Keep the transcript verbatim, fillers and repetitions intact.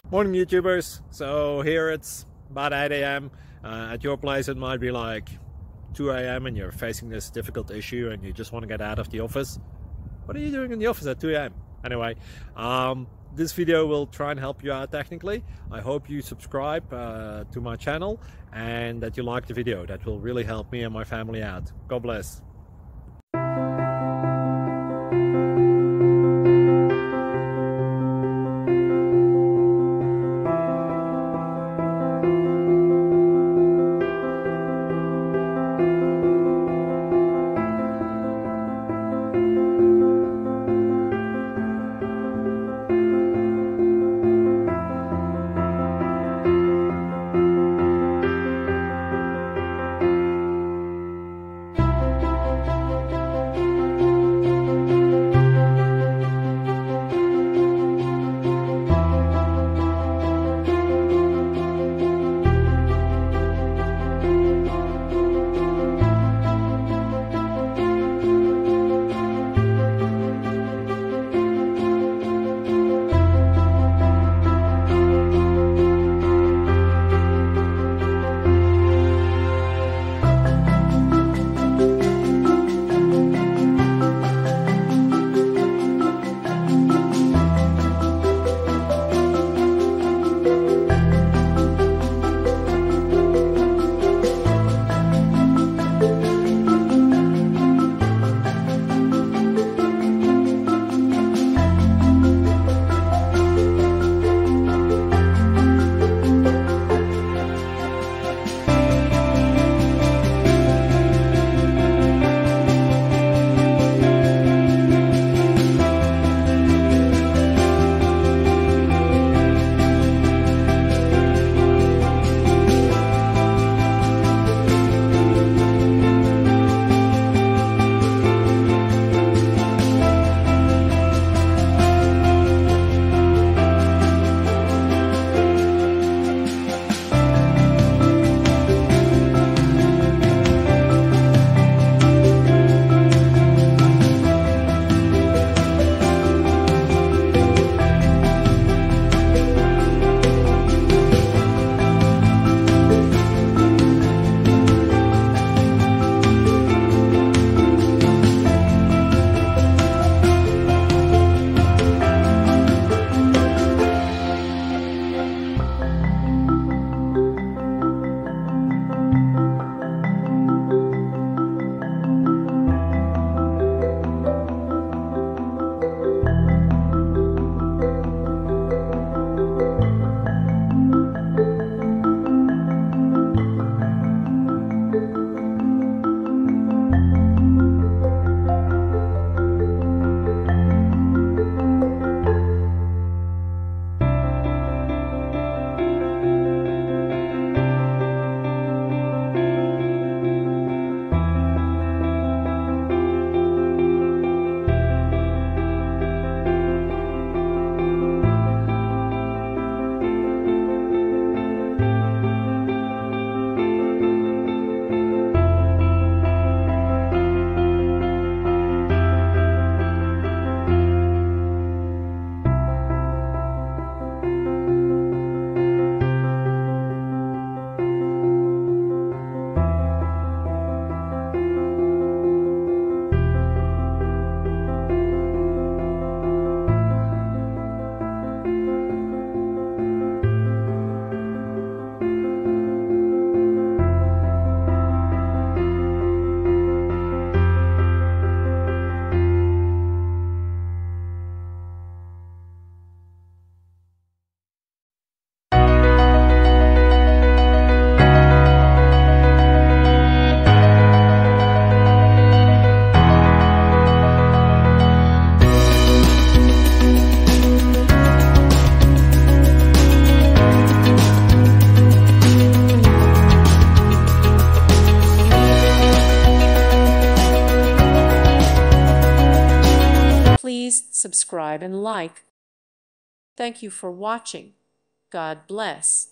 Morning YouTubers. So here it's about eight A M Uh, at your place it might be like two A M and you're facing this difficult issue and you just want to get out of the office. What are you doing in the office at two A M? Anyway, um, this video will try and help you out technically. I hope you subscribe uh, to my channel and that you like the video. That will really help me and my family out. God bless. Please subscribe and like. Thank you for watching. God bless.